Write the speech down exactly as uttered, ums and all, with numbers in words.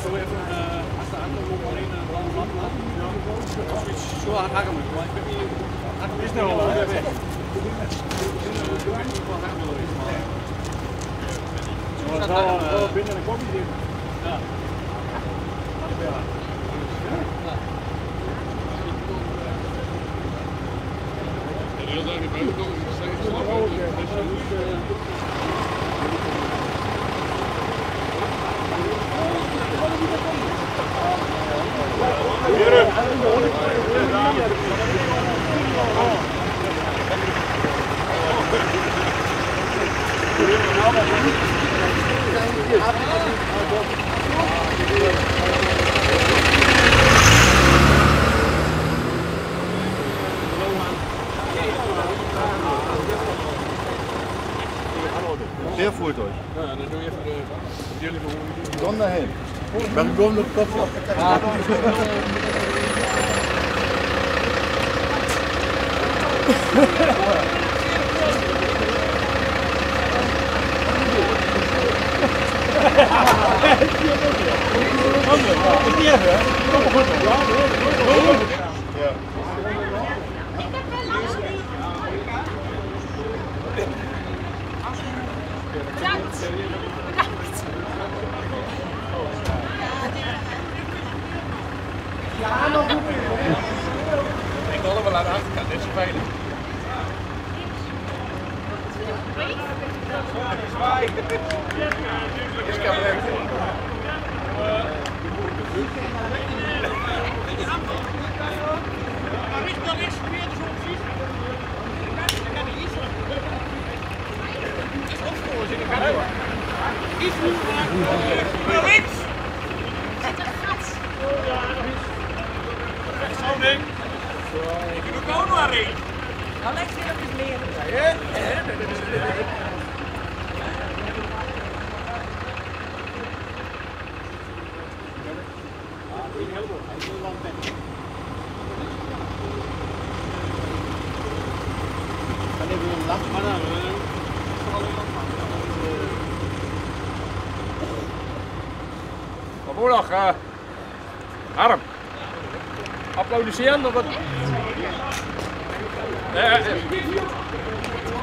zo even uh, als de andere nog alleen een blauwe lamp laat. Of iets zo hard hakken moet. Maar ik weet niet. Het is nou al weg. Ik weet niet wat hakken wil is, maar. Zo gaat het wel binnen de kopje zitten. Ja. Ja. Heel daar niet buiten komen, dus zeg ik zo. Sehr voelt euch. Ja, dan doe je even de jullie behoorlijk. Dan daarheen. Ben ik gewoon op de kop. Ja, nog goed. Ik wil hem wel aan de achterkant, dit is zo veilig. Zwaai! Is cabaret. Links! Zit een gat! Zo'n ding! Ik doe ook nog een. Alex wil ook eens leren. Ja, Goedemiddag, uh, Harm. Applaudisseren of wat? Uh, uh,